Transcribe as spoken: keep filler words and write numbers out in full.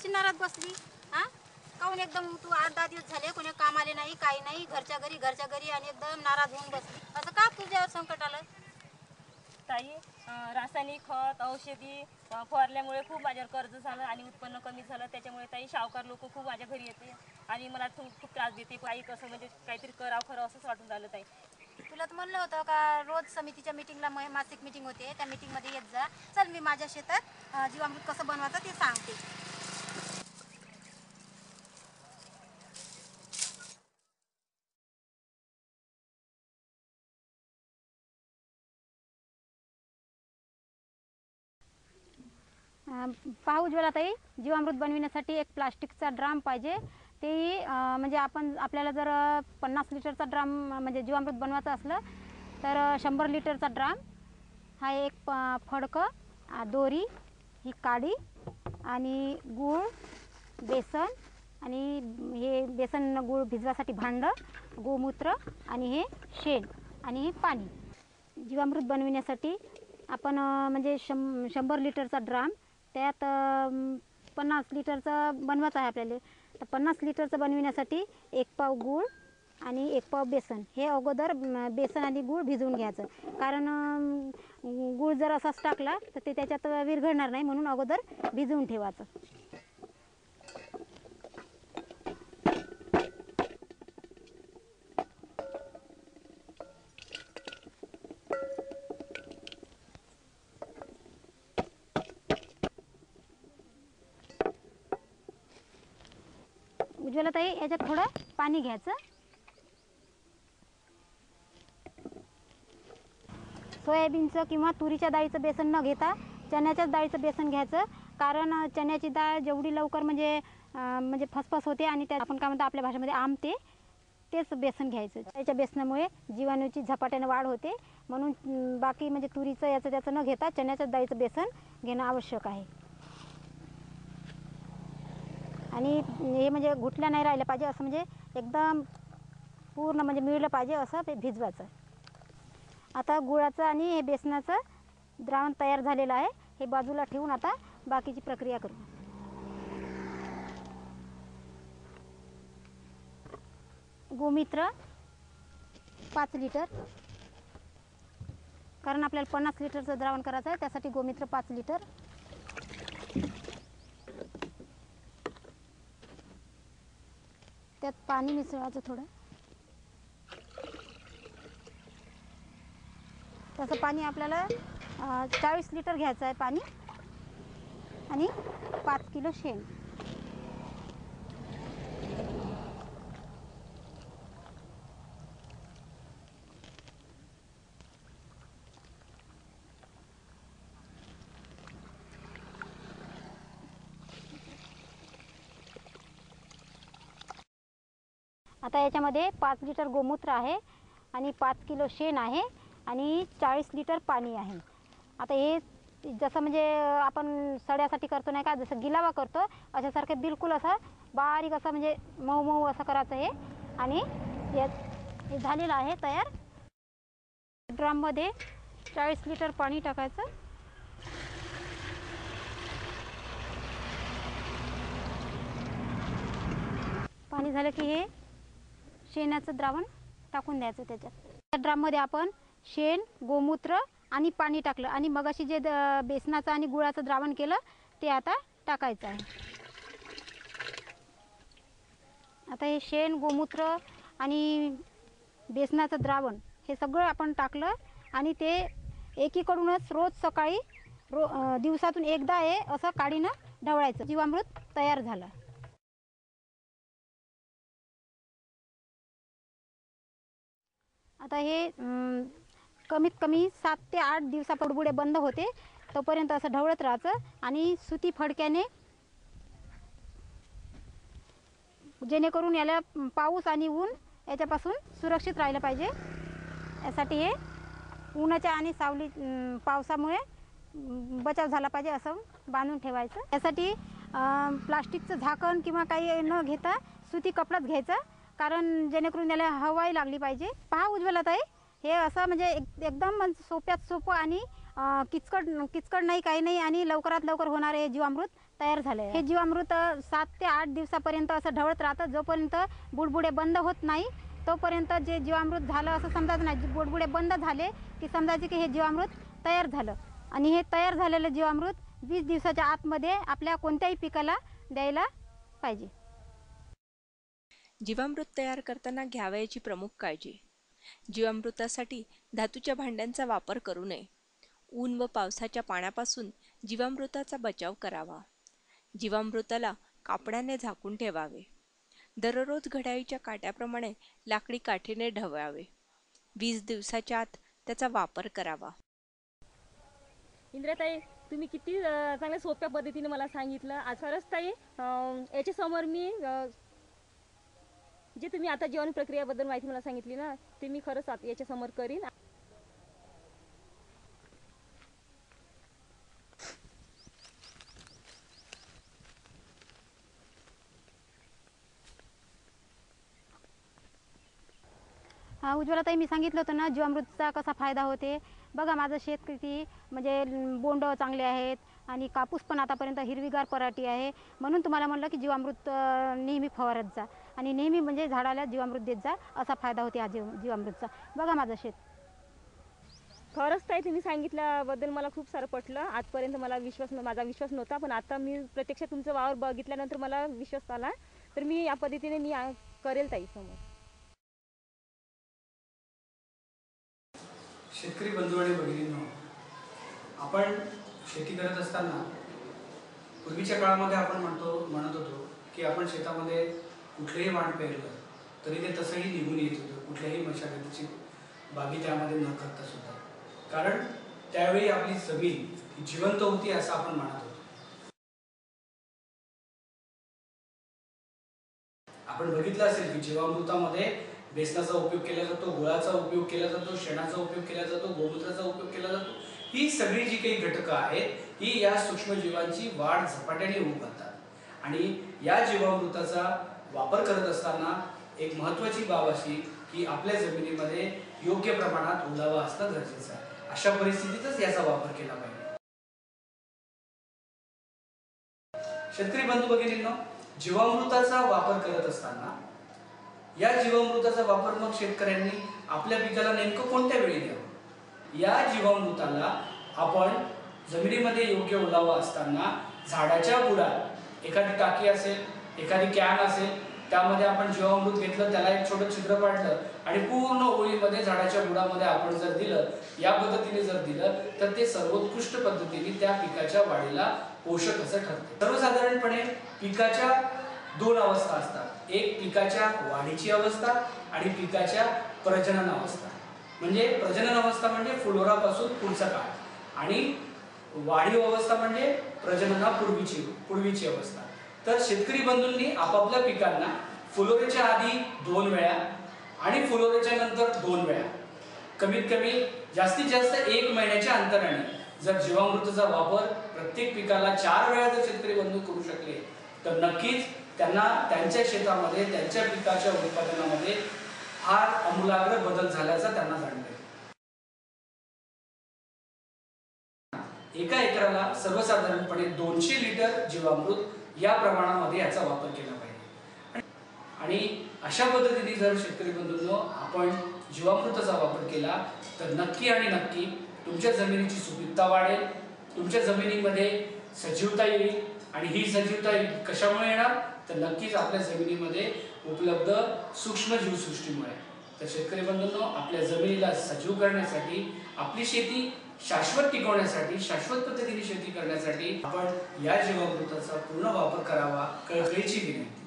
कशी नाराज बसली? हा काऊन एकदम तू आठ दहा दिवस झाले कोणी काम आले नाही, काही नाही, घरच्या घरी घरच्या घरी आणि एकदम नाराज होऊन बसली. असं का तुझ्यावर संकट आलं? ताई, रासायनिक खत औषधी फवारल्यामुळे खूप माझ्यावर कर्ज झालं आणि उत्पन्न कमी झालं. त्याच्यामुळे ताई सावकार लोक खूप माझ्या घरी येते आणि मला खूप खूप त्रास देते. काही कसं म्हणजे काहीतरी करावं खरं असंच वाटून राहिलं ताई. तुला तर म्हणलं होतं का रोज समितीच्या मीटिंगला मासिक मीटिंग होते, त्या मीटिंगमध्ये येत जा. चल मी माझ्या शेतात जीवामृत कसं बनवायचं ते सांगते. पहा उज्ज्वलाताई, जीवामृत बनविण्यासाठी एक प्लास्टिकचा ड्राम पाहिजे. तेही म्हणजे आपण आपल्याला जर पन्नास लिटरचा ड्राम म्हणजे जीवामृत बनवायचं असलं तर शंभर लिटरचा ड्राम हा एक प फडकं, दोरी, ही काडी आणि गूळ, बेसन आणि हे बेसन गूळ भिजवासाठी भांडं, गोमूत्र आणि हे शेण आणि हे पाणी. जीवामृत बनविण्यासाठी आपण म्हणजे शं शंभर लिटरचा ड्राम, त्यात पन्नास लिटरचं बनवायचं आहे आपल्याला. तर पन्नास लिटरचं बनविण्यासाठी एक पाव गूळ आणि एक पाव बेसन हे अगोदर बेसन आणि गूळ भिजवून घ्यायचं. कारण गूळ जर असाच टाकला तर ते त्याच्यात विरघळणार नाही, म्हणून अगोदर भिजवून ठेवायचं. उज्ज्वलाताई, याच्यात थोडं पाणी घ्यायचं. सोयाबीनचं किंवा तुरीच्या डाळीचं बेसन न घेता चण्याच्याच डाळीचं बेसन घ्यायचं. कारण चण्याची डाळ जेवढी लवकर म्हणजे म्हणजे फसफस होते आणि त्या आपण काय म्हणतो आपल्या भाषेमध्ये आमते, तेच बेसन घ्यायचं. त्याच्या बेसनामुळे जीवाणूची झपाट्याने वाढ होते. म्हणून बाकी म्हणजे तुरीचं याचं त्याचं न घेता चण्याच्याच डाळीचं बेसन घेणं आवश्यक आहे. आणि हे म्हणजे घुटल्या नाही राहिलं पाहिजे, असं म्हणजे एकदम पूर्ण म्हणजे मिळलं पाहिजे असं ते भिजवायचं. आता गुळाचं आणि हे बेसनाचं द्रावण तयार झालेलं आहे. हे बाजूला ठेवून आता बाकीची प्रक्रिया करू. गोमूत्र पाच लिटर, कारण आपल्याला पन्नास लिटरचं द्रावण करायचं आहे, त्यासाठी गोमूत्र पाच लिटर. त्यात पाणी मिसळायचं थोडं. तसं पाणी आपल्याला चाळीस लिटर घ्यायचं आहे पाणी आणि पाच किलो शेण. आता याच्यामध्ये पाच लिटर गोमूत्र आहे आणि पाच किलो शेण आहे आणि चाळीस लिटर पाणी आहे. आता हे जसं म्हणजे आपण सड्यासाठी करतो नाही का, जसं गिलावा करतो अशासारखं बिलकुल असं बारीक असं म्हणजे मऊ मऊ असं करायचं हे. आणि हे झालेलं आहे तयार. ड्रममध्ये चाळीस लिटर पाणी टाकायचं. पाणी झालं की हे शेणाचं द्रावण टाकून द्यायचं त्याच्यात. त्या ड्रममध्ये आपण शेण, गोमूत्र आणि पाणी टाकलं आणि मगाशी जे बेसनाचं आणि गुळाचं द्रावण केलं ते आता टाकायचं आहे. आता हे शेण, गोमूत्र आणि बेसनाचं द्रावण हे सगळं आपण टाकलं आणि ते एकीकडूनच रोज सकाळी रो दिवसातून एकदा हे असं काडीनं ढवळायचं. जीवामृत तयार झालं. आता हे कमीत कमी सात ते आठ दिवसा बुडबुडे बंद होते तोपर्यंत असं ढवळत राहायचं आणि सुती फडक्याने, जेणेकरून याला पाऊस आणि ऊन याच्यापासून सुरक्षित राहिलं पाहिजे. यासाठी हे उन्हाच्या आणि सावली पावसामुळे बचाव झाला पाहिजे असं बांधून ठेवायचं. यासाठी प्लास्टिकचं झाकण किंवा काही न घेता सुती कपडाच घ्यायचा, कारण जेणेकरून त्याला हवाही लागली पाहिजे. पहा उज्ज्वलाताई, हे असं म्हणजे एक एकदम सोप्यात सोपं आणि अ, किचकट किचकट नाही, काही नाही आणि लवकरात लवकर होणारे हे जीवामृत तयार झाले आहे. हे जीवामृत अ, सात ते आठ दिवसापर्यंत असं ढवळत राहतं. जोपर्यंत बुडबुडे बंद होत नाही तोपर्यंत जे जीवामृत झालं असं समजायचं नाही. बुडबुडे बंद झाले की समजायचे की हे जीवामृत तयार झालं. आणि हे तयार झालेलं जीवामृत वीस दिवसाच्या आतमध्ये आपल्या कोणत्याही पिकाला द्यायला पाहिजे. जीवामृत तयार करताना घ्यावयाची प्रमुख काळजी. जीवामृतासाठी धातूच्या भांड्यांचा वापर करू नये. ऊन व पावसाच्या पाण्यापासून जीवामृताचा बचाव करावा. जीवामृताला कापडाने झाकून ठेवावे. दररोज घड्याळीच्या काट्याप्रमाणे लाकडी काठीने ढवळावे. वीस दिवसाच्या आत त्याचा वापर करावा. इंद्रताई, तुम्ही किती अ, चांगल्या सोप्या पद्धतीने मला सांगितलं. आज खरंच ताई अ, याच्यासमोर मी अ, जे तुम्ही आता जीवन प्रक्रियाबद्दल माहिती मला सांगितली ना, ते मी खरंच आत- याच्यासमोर करीन. हा उज्ज्वलाताई, मी सांगितलं होतं ना जीवामृतचा कसा फायदा होते. बघा माझं शेत किती म्हणजे बोंड चांगले आहेत आणि कापूस पण आतापर्यंत हिरवीगार पराठी आहे. म्हणून तुम्हाला म्हणलं की जीवामृत अ, नेहमी फवारत जा आणि नेहमी म्हणजे झाडाला जीवामृत देत जा. असा फायदा होते हा जीव जीवामृतचा. बघा माझं शेत. खरंच ताई, तुम्ही सांगितल्याबद्दल मला खूप सारं पटलं. आजपर्यंत मला विश्वास माझा विश्वास नव्हता, पण आता मी प्रत्यक्ष तुमचं वावर बघितल्यानंतर मला विश्वास आला. तर मी या पद्धतीने मी आ- करेल ताई समोर. शेतकरी बंधू आणि भगिनींनो, आपण शेती करत असताना पूर्वीच्या काळामध्ये आपण म्हणतो म्हणत होतो की आपण शेतामध्ये कुठलेही वाण पेरलं तरी ते तसंही निघून येत होतं, कुठल्याही मशागतीची बागी त्यामध्ये न करता सुद्धा. कारण त्यावेळी आपली जमीन ही जिवंत होती असं आपण म्हणत होतो. आपण बघितलं असेल की जीवामृतामध्ये बेसनाचा उपयोग केला जातो, गुळाचा उपयोग केला जातो, शेणाचा उपयोग केला जातो, गोमूत्राचा उपयोग केला जातो. ही सगळी जी काही घटकं आहेत ही या सूक्ष्मजीवांची वाढ झपाट्याने होऊ घालतात. आणि या जीवामृताचा वापर करत असताना एक महत्त्वाची बाब अशी की आपल्या जमिनीमध्ये योग्य प्रमाणात ओलावा असणं गरजेचं आहे. अशा परिस्थितीतच याचा वापर केला पाहिजे. शेतकरी बंधू भगिनींनो, जीवामृताचा वापर करत असताना या जीवामृताचा वापर मग शेतकऱ्यांनी आपल्या पिकाला नेमकं कोणत्या वेळी द्यावा. या जीवामृताला आपण जमिनीमध्ये योग्य ओलावा असताना झाडाच्या बुडात एखादी टाकी असेल, एखादी कॅन असेल, त्यामध्ये आपण जीवामृत घेतलं, त्याला एक छोटं छिद्र पाडलं आणि पूर्ण ओळीमध्ये झाडाच्या बुडामध्ये आपण जर दिलं, या पद्धतीने जर दिलं तर ते सर्वोत्कृष्ट पद्धतीने त्या पिकाच्या वाढीला पोषक असं ठरते. सर्वसाधारणपणे पिकाच्या दोन अवस्था असतात. एक पिकाच्या वाढीची अवस्था आणि पिकाच्या प्रजनन अवस्था. म्हणजे प्रजनन अवस्था म्हणजे फुलोरापासून पुढचा काळ आणि वाढीव अवस्था म्हणजे प्रजननापूर्वीची पूर्वीची अवस्था. तर शेतकरी बंधूंनी आपापल्या पिकांना फुलोऱ्याच्या आधी दोन वेळा आणि फुलोऱ्याच्या नंतर दोन वेळा कमीत कमी जास्तीत जास्त एक महिन्याच्या अंतराने जर जीवामृताचा वापर प्रत्येक पिकाला चार वेळा जर शेतकरी बंधू करू शकले तर नक्कीच त्यांना त्यांच्या शेतामध्ये त्यांच्या पिकाच्या उत्पादनामध्ये फार आमूलाग्र बदल झाल्याचा त्यांना जाणवेल. एका एकराला सर्वसाधारणपणे दोनशे लिटर जीवामृत या प्रमाणामध्ये याचा वापर केला पाहिजे. आणि अशा पद्धतीने जर शेतकरी बंधूंनो आपण जीवामृताचा वापर केला तर नक्की आणि नक्की तुमच्या जमिनीची सुपीकता वाढेल, तुमच्या जमिनीमध्ये सजीवता येईल. आणि ही सजीवता कशामुळे येणार तर नक्कीच आपल्या जमिनीमध्ये उपलब्ध सूक्ष्म जीवसृष्टीमुळे. तर शेतकरी बंधूंनो, आपल्या जमिनीला सजीव करण्यासाठी, आपली शेती शाश्वत टिकवण्यासाठी, शाश्वत पद्धतीने शेती करण्यासाठी आपण या जीवामृताचा पूर्ण वापर करावा, कळकळीची विनंती.